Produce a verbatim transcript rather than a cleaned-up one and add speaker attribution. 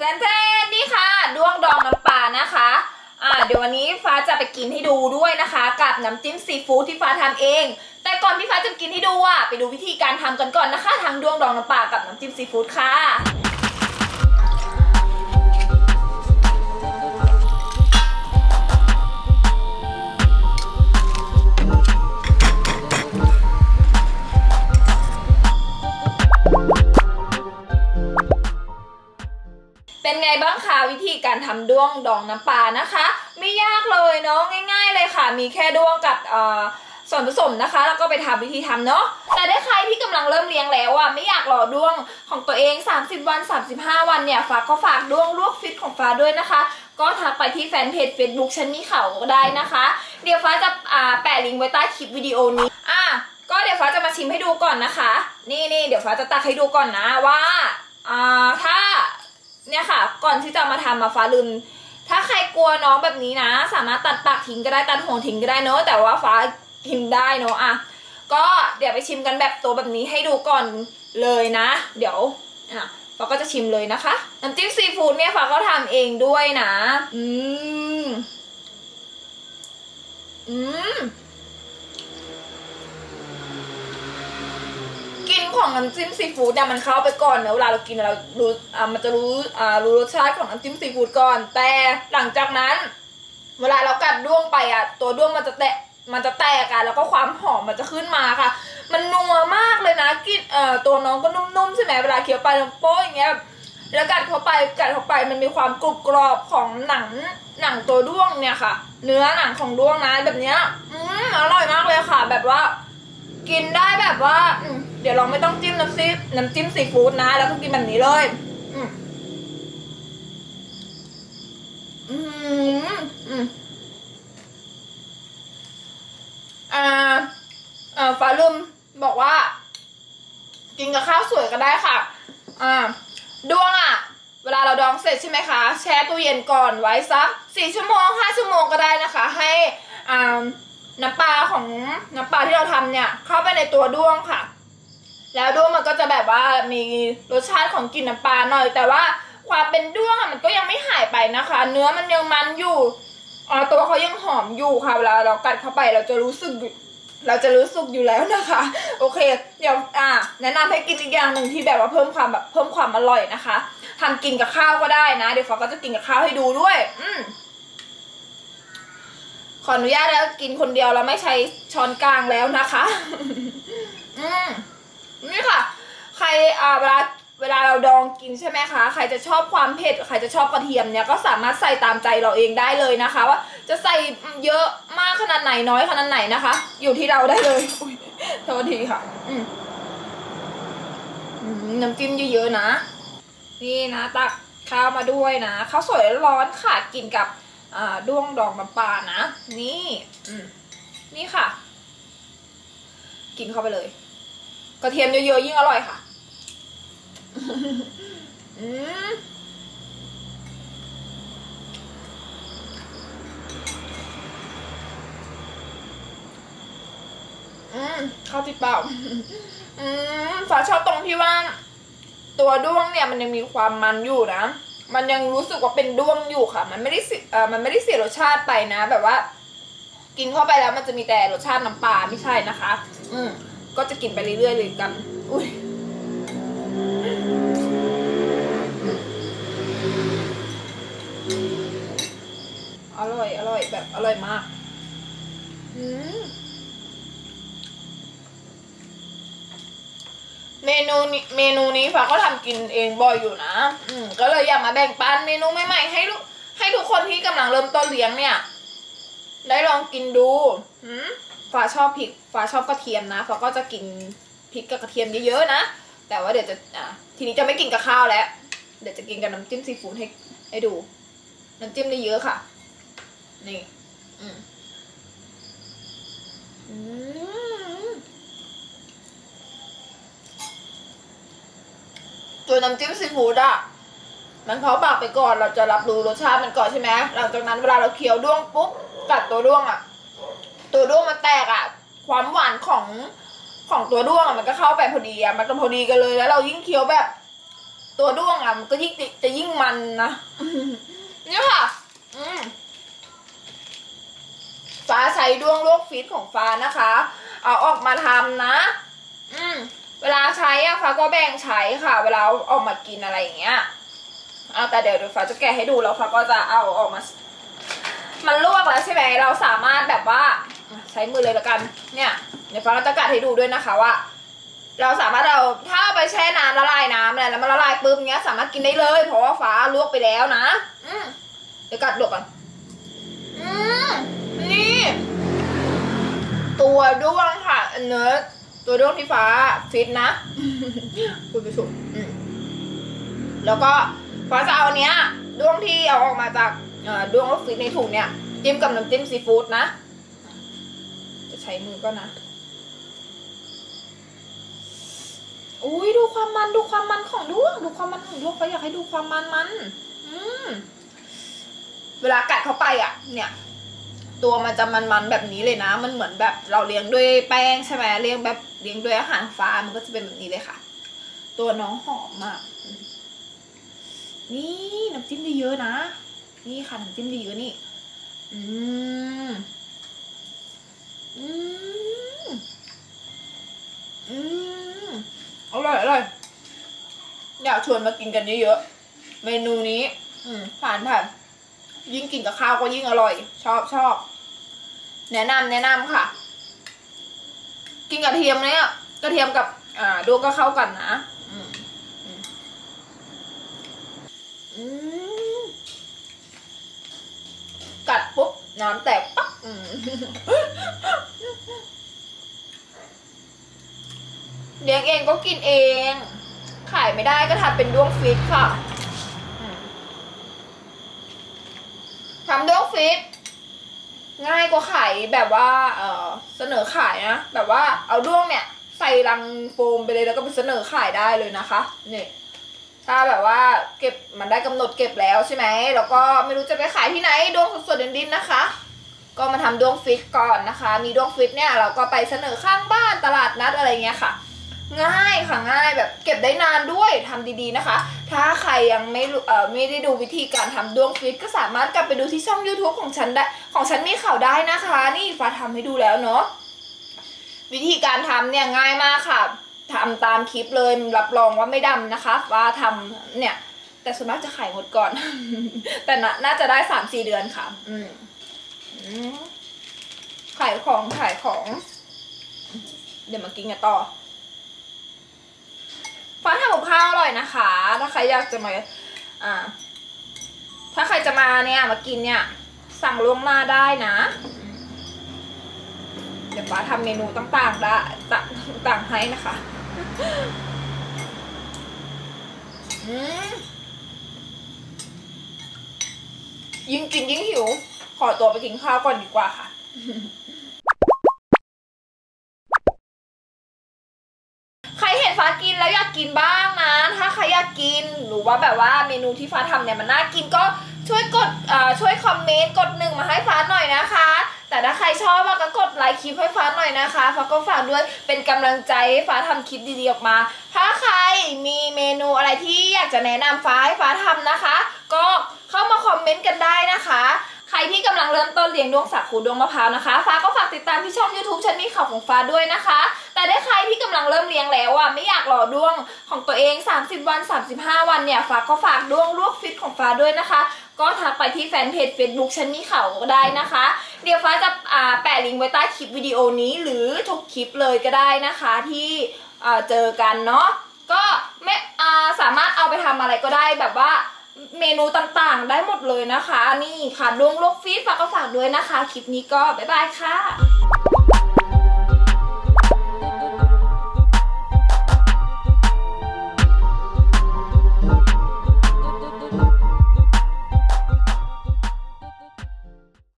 Speaker 1: แฟนๆนี่ค่ะด้วงดองน้ำปลานะคะอ่าเดี๋ยววันนี้ฟ้าจะไปกินให้ดูด้วยนะคะกับน้ำจิ้มซีฟู้ดที่ฟ้าทำเองแต่ก่อนที่ฟ้าจะกินให้ดูอ่ะไปดูวิธีการทำกันก่อนนะคะทางด้วงดองน้ำปลากับน้ำจิ้มซีฟู้ดค่ะเป็นไงบ้างคะวิธีการทำด้วงดองน้ำปลานะคะไม่ยากเลยเนาะง่ายๆเลยค่ะมีแค่ด้วงกับส่วนผสมนะคะแล้วก็ไปทำวิธีทำเนาะแต่ถ้าใครที่กำลังเริ่มเลี้ยงแล้วอ่ะไม่อยากรอด้วงของตัวเองสามสิบวันสามสิบห้าวันเนี่ยฟ้าก็ฝากด้วงลวกฟิตของฟ้าด้วยนะคะก็ทักไปที่แฟนเพจ Facebook ฉันมีเขาก็ได้นะคะเดี๋ยวฟ้าจะแปะลิงก์ไว้ใต้คลิปวิดีโอนี้อ่ะก็เดี๋ยวฟ้าจะมาชิมให้ดูก่อนนะคะนี่นี่เดี๋ยวฟ้าจะตักให้ดูก่อนนะว่าอ่าถ้าเนี่ยค่ะก่อนที่จะมาทำมาฟ้าลืมถ้าใครกลัวน้องแบบนี้นะสามารถตัดปากทิ้งก็ได้ตัดหัวทิ้งก็ได้เนอะแต่ว่าฟ้ากินได้เนอะอ่ะก็เดี๋ยวไปชิมกันแบบตัวแบบนี้ให้ดูก่อนเลยนะเดี๋ยวอ่ะฟ้าก็จะชิมเลยนะคะน้ำจิ้มซีฟู้ดเนี่ยฟ้าก็ทำเองด้วยนะอืมอืมของน้ำจิ้มซีฟู้ดเนี่ยมันเข้าไปก่อนเนอะเวลาเรากินเรารู้อ่ามันจะรู้อ่ารู้รสชาติของน้ำจิ้มซีฟู้ดก่อนแต่หลังจากนั้นเวลาเรากัดด้วงไปอ่ะตัวด้วงมันจะแตะมันจะแตกอ่ะแล้วก็ความหอมมันจะขึ้นมาค่ะมันนัวมากเลยนะกินเอ่อตัวน้องก็นุ่มๆใช่ไหมเวลาเคี้ยวไปลงโป้อย่างเงี้ยแล้วกัดเข้าไปกัดเข้าไปมันมีความกรุบกรอบของหนังหนังตัวด้วงเนี่ยค่ะเนื้อหนังของด้วงนะแบบเนี้ยอืมอร่อยมากเลยค่ะแบบว่ากินได้แบบว่าเดี๋ยวลองไม่ต้องจิ้มน้ำซีน้ำจิ้มซีฟู้ดนะแล้วก็กินแบบนี้เลยอืมอืมอืมอ่าอ่าฟ้าลืมบอกว่ากินกับข้าวสวยก็ได้ค่ะอ่าด้วงอ่ะเวลาเราดองเสร็จใช่ไหมคะแช่ตู้เย็นก่อนไว้สักสี่ชั่วโมงห้าชั่วโมงก็ได้นะคะให้อ่าน้ำปลาของน้ำปลาที่เราทำเนี่ยเข้าไปในตัวด้วงค่ะแล้วด้วงมันก็จะแบบว่ามีรสชาติของกลิ่นน้ำปลาหน่อยแต่ว่าความเป็นด้วงมันก็ยังไม่หายไปนะคะเนื้อมันยังมันอยู่อ๋อตัวเขายังหอมอยู่ค่ะเวลาเรากัดเข้าไปเราจะรู้สึกเราจะรู้สึกอยู่แล้วนะคะโอเคเดี๋ยวอ่าแนะนำให้กินอีกอย่างหนึ่งที่แบบว่าเพิ่มความแบบเพิ่มความอร่อยนะคะทำกินกับข้าวก็ได้นะเดี๋ยวฟ้าก็จะกินกับข้าวให้ดูด้วยอืมขออนุญาตแล้วกินคนเดียวเราไม่ใช้ช้อนกลางแล้วนะคะอืมนี่ค่ะใครอ่าเวลาเวลาเราดองกินใช่ไหมคะใครจะชอบความเผ็ดใครจะชอบกระเทียมเนี่ยก็สามารถใส่ตามใจเราเองได้เลยนะคะว่าจะใส่เยอะมากขนาดไหนน้อยขนาดไหนนะคะอยู่ที่เราได้เลยอุ้ยโทษทีค่ะอืมน้ำจิ้มเยอะๆนะนี่นะตักข้าวมาด้วยนะข้าวสวยร้อนค่ะกินกับอ่าด้วงดองน้ำปลานะนี่อืมนี่ค่ะกินเข้าไปเลยกระเทียมเยอะๆยิ่งอร่อยค่ะอืมอืมข้าวติดเปล่าอืมฟ้าชอบตรงที่ว่าตัวด้วงเนี่ยมันยังมีความมันอยู่นะมันยังรู้สึกว่าเป็นด้วงอยู่ค่ะมันไม่ได้เอ่อมันไม่ได้เสียรสชาติไปนะแบบว่ากินเข้าไปแล้วมันจะมีแต่รสชาติน้ำปลาไม่ใช่นะคะอืมก็จะกินไปเรื่อยๆเลยกันอุ้ยอร่อยอร่อยแบบอร่อยมากอืมเมนูนี้เมนูนี้ฟ้าก็ทำกินเองบ่อยอยู่นะอืมก็เลยอยากมาแบ่งปันเมนูใหม่ๆให้ลูกให้ทุกคนที่กำลังเริ่มต้นเลี้ยงเนี่ยได้ลองกินดูอืมฟ้าชอบพริกฟ้าชอบกระเทียมนะฟ้าก็จะกินพริกกับกระเทียมเยอะๆนะแต่ว่าเดี๋ยวจะอ่ะทีนี้จะไม่กินกับข้าวแล้วเดี๋ยวจะกินกับน้ำจิ้มซีฟู้ดให้ให้ดูน้ำจิ้มได้เยอะค่ะนี่อืมอืมตัวน้ำจิ้มซีฟู้ดอ่ะมันเข้าปากไปก่อนเราจะรับรู้รสชาติมันก่อนใช่ไหมหลังจากนั้นเวลาเราเคี้ยวด้วงปุ๊บกัดตัวด้วงอ่ะตัวด้วงมันแตกอ่ะความหวานของของตัวด้วงอ่ะมันก็เข้าไปพอดีอ่ะมันก็พอดีกันเลยแล้วเรายิ่งเคี้ยวแบบตัวด้วงอ่ะมันก็ยิ่งจะยิ่งมันนะนี่ค่ะอืมฟ้าใช้ด้วงลวกฟิตของฟ้านะคะเอาออกมาทำนะอืมเวลาใช้อะฟ้าก็แบ่งใช้ค่ะเวลาเอาออกมากินอะไรอย่างเงี้ยเอาแต่เดี๋ยวเดี๋ยวฟ้าจะแกะให้ดูแล้วฟ้าก็จะเอาออกมามันลวกแล้วใช่ไหมเราสามารถแบบว่าใช้มือเลยละกันเนี่ยเดี๋ยวฟ้าก็จะกัดให้ดูด้วยนะคะว่าเราสามารถเอาถ้าเอาไปแช่น้ำละลายน้ำอะไรแล้วมันละลายปุ๊บเงี้ยสามารถกินได้เลยเพราะว่าฟ้าลวกไปแล้วนะอืมเดี๋ยวกัดดูก่อนอืมนี่ตัวด้วงค่ะเนื้อตัวด้วงที่ฟ้าฟิตนะคุณผู้ชมอืมแล้วก็ฟ้าจะเอาเนี้ยด้วงที่เอาออกมาจากด้วงลูกฟิตในถุงเนี่ยจิ้มกับน้ำจิ้มซีฟู้ดนะจะใช้มือก็นะอุ้ยดูความมันดูความมันของด้วงดูความมันของด้วงฟ้าอยากให้ดูความมันมันอืมเวลากัดเข้าไปอ่ะเนี่ยตัวมันจะมันๆแบบนี้เลยนะมันเหมือนแบบเราเลี้ยงด้วยแป้งใช่ไหมเลี้ยงแบบเลี้ยงด้วยอาหารฟ้ามันก็จะเป็นแบบนี้เลยค่ะตัวน้องหอมมากนี่น้ำจิ้มดีเยอะนะนี่ค่ะน้ำจิ้มดีเยอะนี่อืมอืมอืมอร่อยอร่อยอยากชวนมากินกันเยอะๆเมนูนี้อืมผ่านผ่านยิ่งกินกับข้าวก็ยิ่งอร่อยชอบชอบแนะนำแนะนำค่ะกินกระเทียมเนี่ยกระเทียมกับอ่าด้วงก็เข้ากันนะอืมอืมกัดปุ๊บน้ำแตกปั๊บอืมเลี้ยงเองก็กินเองขายไม่ได้ก็ทำเป็นด้วงฟิตค่ะทำด้วงฟิตง่ายกว่าขายแบบว่าเออเสนอขายนะแบบว่าเอาด้วงเนี่ยใส่ลังโฟมไปเลยแล้วก็ไปเสนอขายได้เลยนะคะนี่ถ้าแบบว่าเก็บมันได้กำหนดเก็บแล้วใช่ไหมแล้วก็ไม่รู้จะไปขายที่ไหนด้วงสดๆดินๆนะคะก็มาทำด้วงฟิตก่อนนะคะมีด้วงฟิตเนี่ยเราก็ไปเสนอข้างบ้านตลาดนัดอะไรเงี้ยค่ะง่ายค่ะง่ายแบบเก็บได้นานด้วยทำดีๆนะคะถ้าใครยังไม่เอ่อไม่ได้ดูวิธีการทำด้วงฟิตก็สามารถกลับไปดูที่ช่อง ยูทูบ ของฉันได้ของฉันมีข่าวได้นะคะนี่ฟ้าทำให้ดูแล้วเนาะวิธีการทำเนี่ยง่ายมากค่ะทำตามคลิปเลยรับรองว่าไม่ดำนะคะฟ้าทำเนี่ยแต่ส่วนมากจะขายหมดก่อน แต่น่าจะได้ สามสี่ เดือนค่ะอืมขายของขายของเดี๋ยวมากินกันต่อฟ้าทำกับข้าวอร่อยนะคะถ้าใครอยากจะมาอ่าถ้าใครจะมาเนี่ยมากินเนี่ยสั่งล่วงหน้าได้นะเดี๋ยวฟ้าทำเมนูต่างๆได้ต่างๆให้นะคะอืมยิ่งกินยิ่งหิวขอตัวไปกินข้าวก่อนดีกว่าค่ะใครเห็นฟ้ากินแล้วอยากกินบ้างนะถ้าใครอยากกินหรือว่าแบบว่าเมนูที่ฟ้าทำเนี่ยมันน่ากินก็ช่วยกดช่วยคอมเมนต์กดหนึ่งมาให้ฟ้าหน่อยนะคะแต่ถ้าใครชอบก็กดไลค์คลิปให้ฟ้าหน่อยนะคะฟ้าก็ฝากด้วยเป็นกำลังใจให้ฟ้าทำคลิปดีๆออกมาถ้าใครมีเมนูอะไรที่อยากจะแนะนำฟ้าให้ฟ้าทำนะคะก็เข้ามาคอมเมนต์กันได้นะคะใครที่กำลังเริ่มต้นเลี้ยงด้วงสาคูด้วงมะพร้าวนะคะฟ้าก็ฝากติดตามที่ช่อง ยูทูบ ฉันมีข่าวของฟ้าด้วยนะคะแต่ถ้าใครที่กำลังเริ่มเลี้ยงแล้วอ่ะไม่อยากรอด้วงของตัวเองสามสิบวันสามสิบห้าวันเนี่ยฟ้าก็ฝากด้วงลวกฟิตของฟ้าด้วยนะคะก็ทักไปที่แฟนเพจ เฟซบุ๊ก ฉันมีข่าวก็ได้นะคะเดี๋ยวฟ้าจะอ่าแปะลิงก์ไว้ใต้คลิปวิดีโอนี้หรือทุกคลิปเลยก็ได้นะคะที่อ่าเจอกันเนาะก็ไม่อ่าสามารถเอาไปทำอะไรก็ได้แบบว่าเมนูต่างๆได้หมดเลยนะคะนี่ค่ะด้วงลวกฟิตฟ้าก็ฝากด้วยนะคะคลิปนี้ก็บ๊ายบายค่ะ